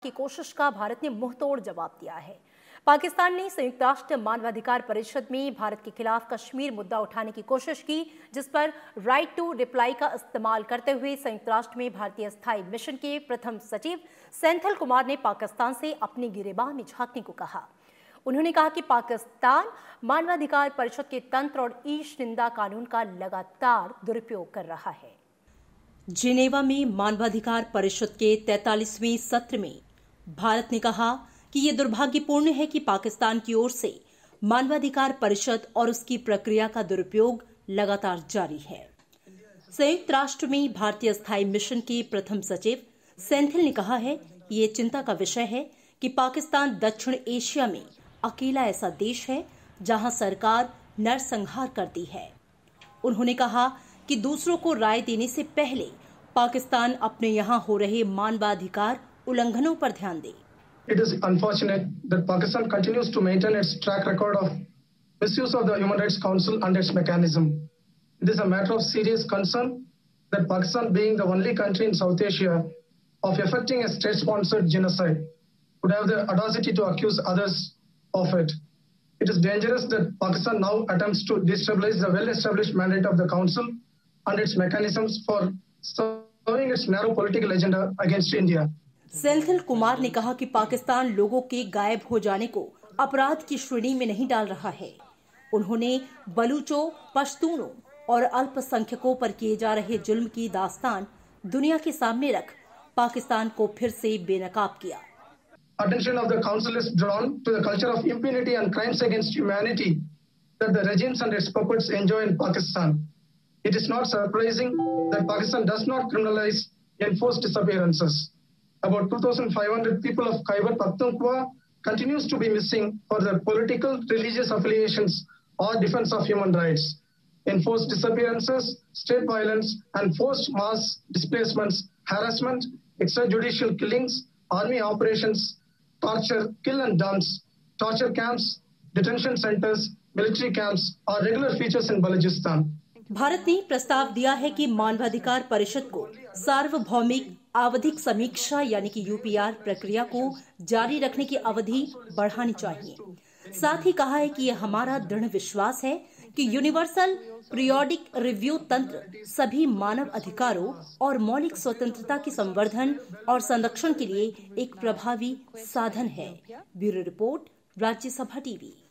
की कोशिश का भारत ने मुंहतोड़ जवाब दिया है। पाकिस्तान ने संयुक्त राष्ट्र मानवाधिकार परिषद में भारत के खिलाफ कश्मीर मुद्दा उठाने की कोशिश की, जिस पर राइट टू रिप्लाई का इस्तेमाल करते हुए संयुक्त राष्ट्र में भारतीय स्थायी मिशन के प्रथम सचिव सेंथिल कुमार ने पाकिस्तान से अपनी गिरेबान में झांकने को कहा। उन्होंने कहा कि पाकिस्तान मानवाधिकार परिषद के तंत्र और ईश निंदा कानून का लगातार दुरुपयोग कर रहा है। जिनेवा में मानवाधिकार परिषद के 43वें सत्र में भारत ने कहा कि ये दुर्भाग्यपूर्ण है कि पाकिस्तान की ओर से मानवाधिकार परिषद और उसकी प्रक्रिया का दुरुपयोग लगातार जारी है। संयुक्त राष्ट्र में भारतीय स्थायी मिशन के प्रथम सचिव सेंथिल ने कहा है कि ये चिंता का विषय है कि पाकिस्तान दक्षिण एशिया में अकेला ऐसा देश है जहां सरकार नरसंहार करती है। उन्होंने कहा कि दूसरों को राय देने से पहले पाकिस्तान अपने यहां हो रहे मानवाधिकार उल्लंघनों पर ध्यान दे। It is unfortunate that Pakistan continues to maintain its track record of misuse of the Human Rights Council and its mechanism. It is a matter of serious concern that Pakistan, being the only country in South Asia of effecting a state-sponsored genocide, would have the audacity to accuse others of it. It is dangerous that Pakistan now attempts to destabilize the well-established mandate of the Council and its mechanisms for serving its narrow political agenda against India. Senthil Kumar ने कहा कि पाकिस्तान लोगों के गायब हो जाने को अपराध की श्रेणी में नहीं डाल रहा है। उन्होंने बलूचों, पश्तूनों और अल्पसंख्यकों पर किए जा रहे जुल्म की दास्तान दुनिया के सामने रख पाकिस्तान को फिर से बेनकाब किया। Attention of the Council is drawn to the culture of impunity and crimes against humanity that the regimes and its puppets enjoy in Pakistan. It is not surprising that Pakistan does not criminalize enforced disappearances. About 2,500 people of Khyber Pakhtunkhwa continues to be missing for their political, religious affiliations or defense of human rights. Enforced disappearances, state violence, and forced mass displacements, harassment, extrajudicial killings, army operations, torture, kill and dumps, torture camps, detention centers, military camps are regular features in Balochistan. Bharat ने प्रस्ताव दिया है कि मानवाधिकार परिषद को सार्वभौमिक आवधिक समीक्षा यानी कि यूपीआर प्रक्रिया को जारी रखने की अवधि बढ़ानी चाहिए। साथ ही कहा है कि यह हमारा दृढ़ विश्वास है कि यूनिवर्सल पीरियोडिक रिव्यू तंत्र सभी मानव अधिकारों और मौलिक स्वतंत्रता के संवर्धन और संरक्षण के लिए एक प्रभावी साधन है। Bureau report, Rajya Sabha TV.